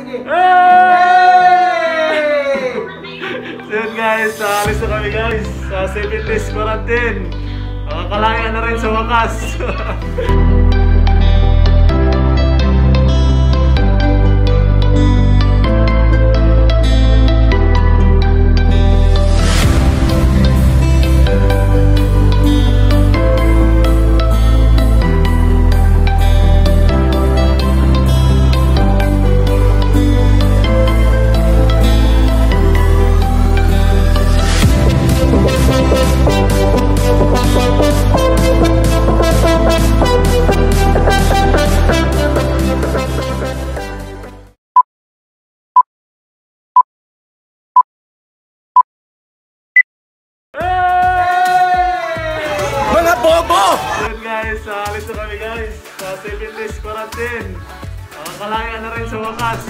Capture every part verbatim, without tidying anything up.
Hey! So yun guys, alis na kami guys sa seven days quarantine. Makakalaya na rin sa wakas. Guys, alis na kami guys sa seven days quarantine. Makakalaya na rin sa wakas.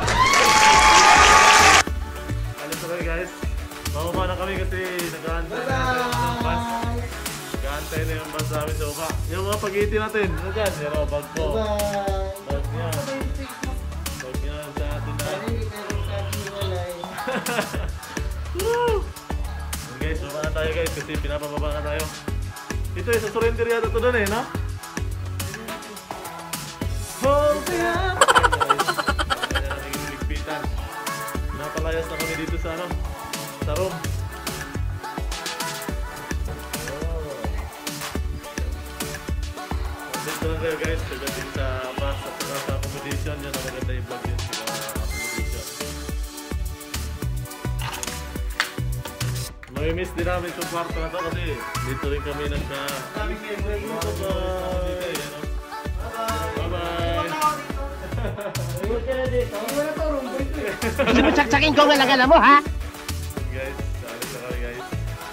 Alis na kami guys. Mamama na kami kasi nag-aantay na yung bus. Nag-aantay na yung bus namin sa uka. Yung mga pag-iiti natin. Ano dyan? Pero bag po. Bag niya. Bag niya sa atin na. Guys, baba na tayo guys kasi pinapababa na tayo. Ito eh, sa surrender yata ito doon eh, no? Hold me up! Ayan na naging ligpitan. Napalayas na kami dito sa ano? Sa room. Oh. Dito lang kayo guys, pagdating sa bus at sa accommodation. Yan ang maganda yung vlog yun sa accommodation. May-miss din namin itong kwarto na ito kasi dito rin kami nagka... Bye-bye! Bye-bye! Hindi mo tsaksakin ko nga lang mo, ha? Guys, sabi sa kami guys.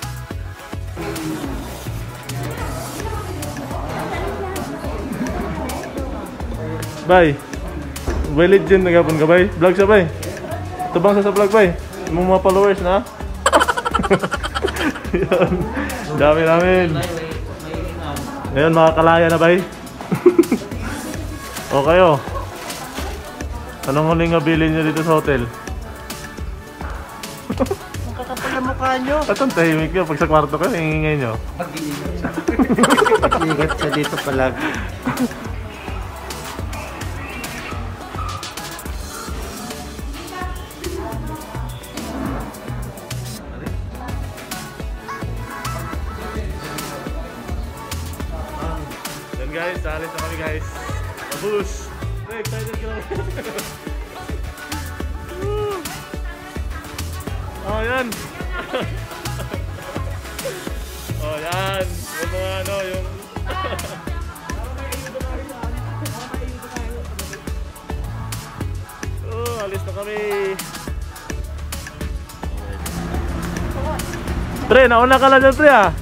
Bye! Bye legend nagapon ka, bye? Vlog siya, bye? Ito bang sa sa vlog, bye? Yung mga followers na? Yan. Dami namin. Ngayon makakalaya na ba eh? O kayo? Anong huling nabilin nyo dito sa hotel? Ang kakapal na mukha nyo. At ang tahimik nyo. Pag sa kwarto kayo, hingingay nyo. Ingat siya dito palagi. Guys, alis na kami guys. Mabus! Hey, excited ka naman. Oh, yan! Oh, yan! Yung mga ano, yung... Oh, alis na kami. Pre, nauna ka lang dyan, pre ah!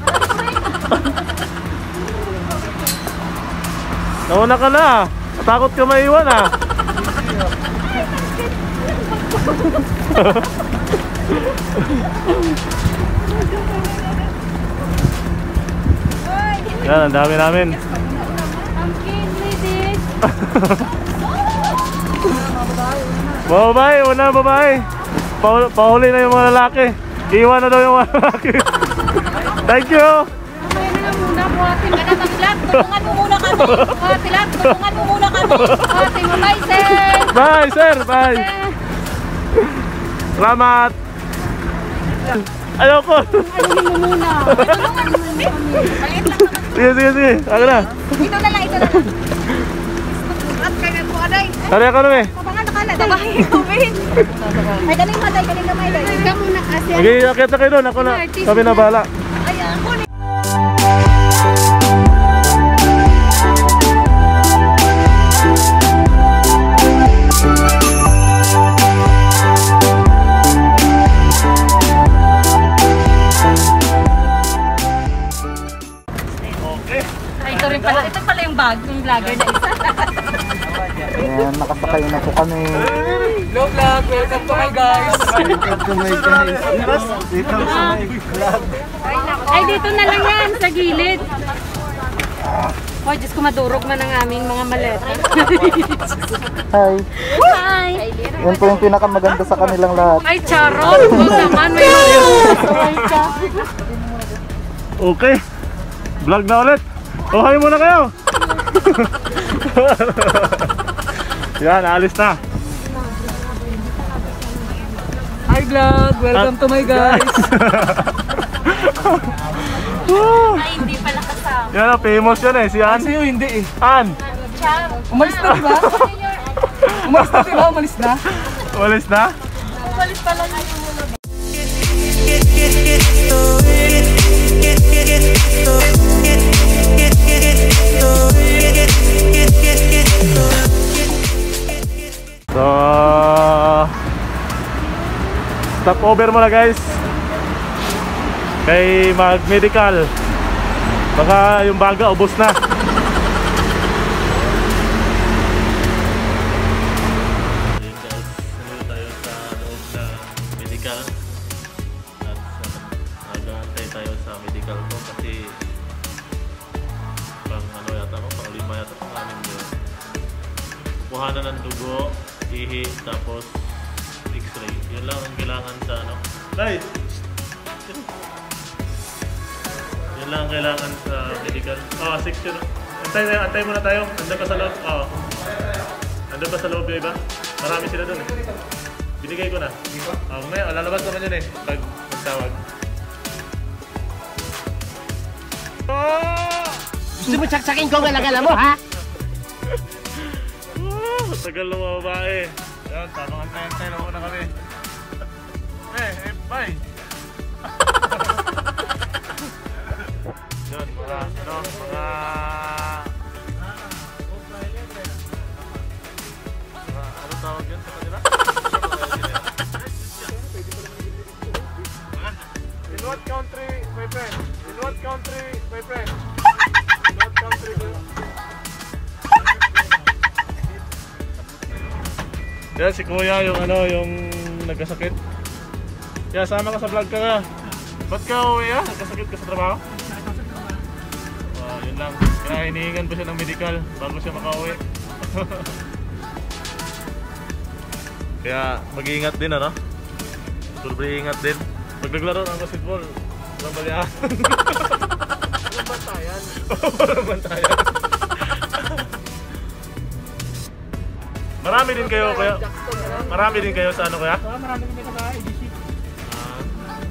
Nauna ka na! Takot ka maiwan ah! Yan, ang dami namin. Babae, una babae. Pa Pahuli na yung mga lalaki. Iwan na daw yung mga lalaki. Thank you! Buhatin ka na maglat, tulungan mo muna kami. Buhatin, tulungan mo muna kami. Buhatin mo, bye sir. Bye sir, bye. Salamat. Ayoko. Aluhin mo muna. Tulungan mo muna kami. Maliit lang naman. Sige, sige, sige. Ako na. Ito na lang, ito na lang. At kaya po, aday. Tari ako na eh. Papangan na ka na, tabahin ko, Ben. Ay, galing matay, galing na may day. Ikaw muna kasi. Okay, akit na kayo doon. Ako na. Kami na bahala. Ayan, kunin. Ito rin pala, ito pala yung bag, yung vlogger na isa. Ayan, nakasakay na po kami. Hello vlog, welcome to my guys. Welcome to my guys. Dito sa my vlog. Ay, dito na lang yan, sa gilid. Oh, Diyos ko, madurog man ang aming mga maleta. Hi. Hi! Yan po yung pinakamaganda sa kanilang lahat. Ay, charot! Huwag naman, may maleta. Okay. Vlog na ulit. Oh, hi muna kayo. Yan, alis na. Hi vlog! Welcome to my guys! Ay, hindi pala kasama. Yan, oh, famous yan eh. Si Ann. Sa'yo hindi eh. Ann. Char. Umalis na diba? Umalis na diba? Umalis na? Umalis na? Umalis pala na yung muna. So, stop over muna guys. Kay mag-medical. Baka yung baga ubos na. Ayun guys, nandito tayo sa loob ng medical. At nag-aantay tayo sa medical ko kasi pang ano yata ko, pang lima yata ko namin yun. Kuhanan ng dugo, ihi, tapos x-ray. Yun lang ang kailangan sa ano. Guys! Yun lang ang kailangan sa medical. Ah, oh, section. Antay, antay muna tayo. Andun pa sa loob. Oo. Oh. Andun pa sa loob yung iba. Marami sila dun eh. Binigay ko na. Ah, mamaya, lalabas naman yun eh. Pag magtawag. Oh! Gusto mo saksakin ko ang alagala mo, ha? Tagal ng mga babae. Yan, tamang antay-antay lang muna kami. Eh, eh, bye! Yun, mga, ano, mga... mga ano tawag yun sa kanila? In what country, my friend? In what country, my friend? In what country, my friend? Yan si Kuya yung ano yung nagkasakit. Kaya sama ka sa vlog ka nga. Ba't ka uwi ah? Nagkasakit ka sa trabaho? Uh, yun lang. Kaya hinihingan pa siya ng medical bago siya makauwi. Kaya mag-iingat din ano? Sobrang ingat din. Pag naglaro ng basketball, walang baliaan. Walang bantayan. Walang bantayan. Marami din kayo kaya marami din kayo sa ano kaya? Ah, marami kami sa E D C. Ah.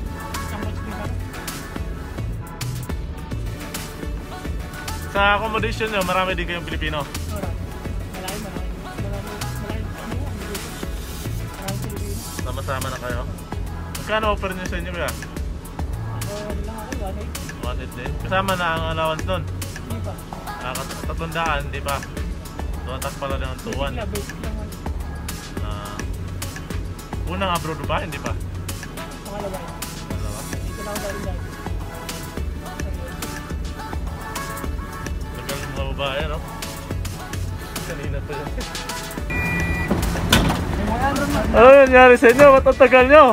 Sa accommodation nyo, marami din kayong Pilipino. Marami, marami. Marami, marami. Sama-sama na kayo. Magkano offer nyo sa inyo kaya? Ako lang ako, one eight. one eight din. Kasama na ang allowance nun. Hindi pa. Ah, tatandaan, di ba? Tumatak pala ng two one. Basic lang, basic lang. Ah, unang abroad ba? Hindi pa? Pangalawa yun. Dalawa. Dito na ako galing dati. Tagal ng mga babae, no? Kanina pa yun. Ano yung nangyari sa inyo? Ba't ang tagal nyo?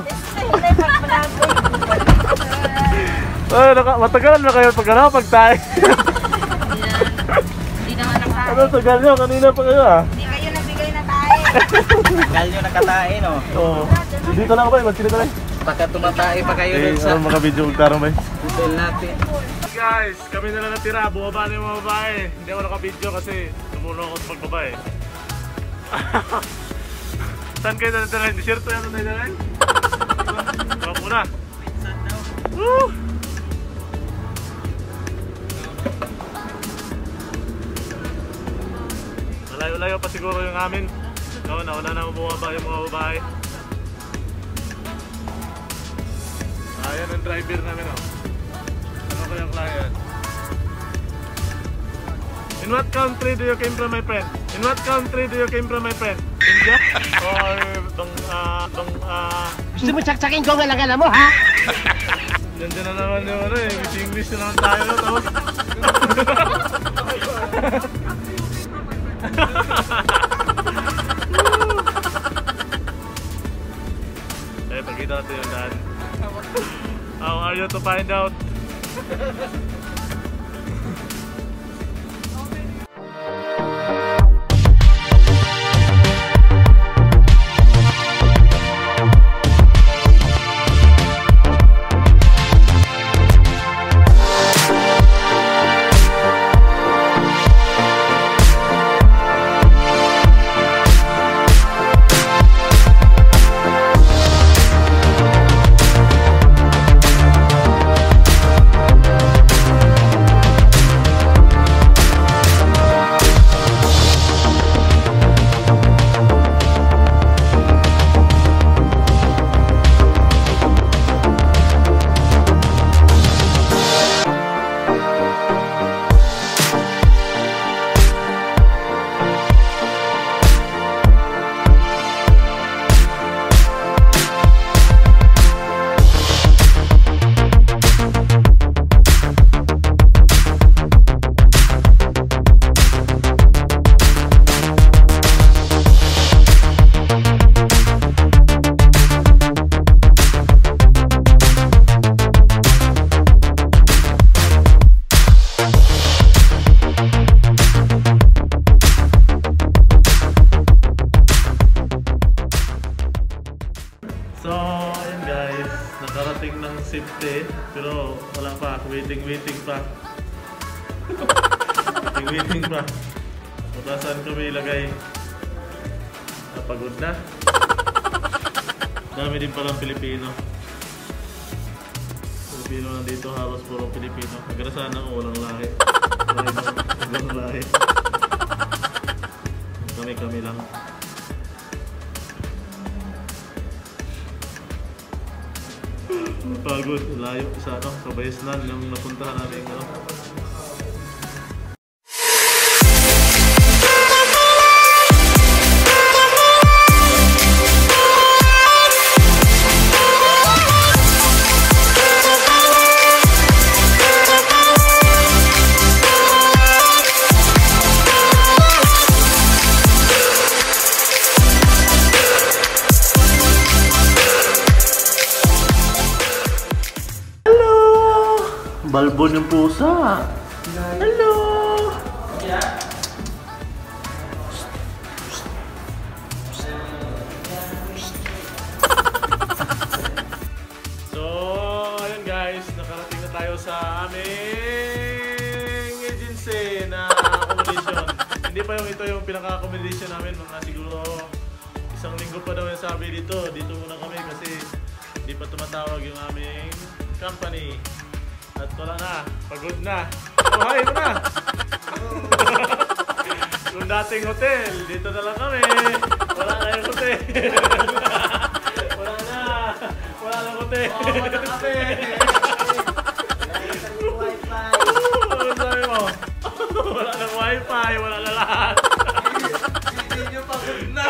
Ay, naka- matagalan na kayo pag ano, pag tayo. Hindi naman nakain. Ano, tagal nyo? Kanina pa kayo ah. Hindi kayo nabigay na tayo. Tagal nyo nakatae, no? Oo. Dito lang ba? Ba't sila tayo? Baka tumatae pa kayo dun Eh, sa ano mga video magtarong ba? hotel natin. Guys, kami na lang natira. Bumaba na yung mga babae. Hindi ako naka-video kasi tumulong ako sa pagbabae. Saan kayo na natira? Desierto yan na tayo na rin? Baka muna. Woo! Malayo-layo pa siguro yung amin. No, nauna na bumaba yung mga babae. Ayan ang driver namin oh. Ano kayang client? In what country do you came from, my friend? In what country do you came from, my friend? India? Or bang, ah, bang, ah... Gusto mo saksakin ko ang alagala mo, ha? Nandiyan na naman yung ano eh, Miss English na naman tayo no, tapos... Eh, pagkita natin yung daan. How are you to find out? nakarating ng safety pero wala pa, waiting waiting pa. waiting waiting pa. Kung saan kami ilagay. Napagod na. Dami din palang Pilipino. Pilipino nandito, halos puro Pilipino. Nagrasahan na kung walang lahi. Walang lahi. Kami-kami lang. Pagod, layo sa ano, sa Baisnan yung napuntahan natin ano. Balbon yung pusa. Hello! So, ayun guys, nakarating na tayo sa aming agency na accommodation. Hindi pa yung ito yung pinaka-accommodation namin, mga siguro isang linggo pa daw yung sabi dito. Dito muna kami kasi hindi pa tumatawag yung aming company. At wala na, pagod na. Buhay mo na! Yung dating hotel, dito na lang kami. Wala na yung hotel. Wala na. Wala na hotel. Oo, wala na kami. Ano sabi mo? Wala na wifi, wala na lahat. Hindi nyo pagod na.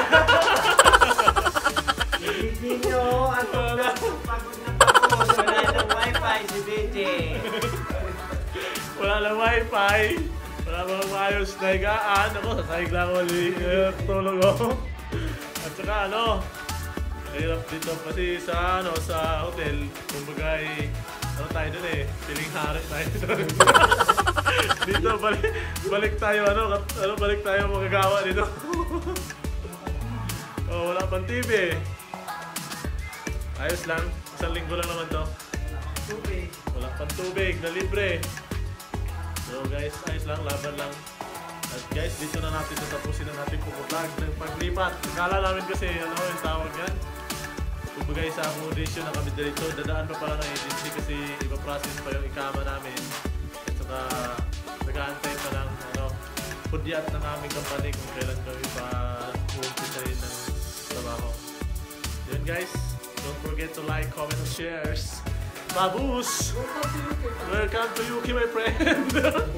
Hindi nyo, at pagod na pagod. Wala na wifi si B J. Wala na wifi. Wala mga maayos na higaan. Ako, sasahig lang ako ulit. Tulog ako. At saka ano, hirap dito kasi sa ano, sa hotel. Kumbaga ay, ano tayo dun eh, piling hari tayo dun. Dito, balik, balik tayo ano, ano, balik tayo magagawa dito. Oh, wala pang T V eh. Ayos lang, isang linggo lang naman to. Tubig. Wala pang tubig na libre. So guys, ayos lang, laban lang. At guys, dito na natin tatapusin ang ating pupulag ng paglipat. Akala namin kasi, ano yung tawag yan? Kumbaga sa accommodation na kami dito, dadaan pa pala ng agency kasi ipaprocess pa yung ikama namin. At saka nag-aantay pa ng ano, pudyat ng aming company kung kailan kami pa uumpisahin ng trabaho. Yun guys, don't forget to like, comment, and shares. Babus! Welcome to U K, my friend!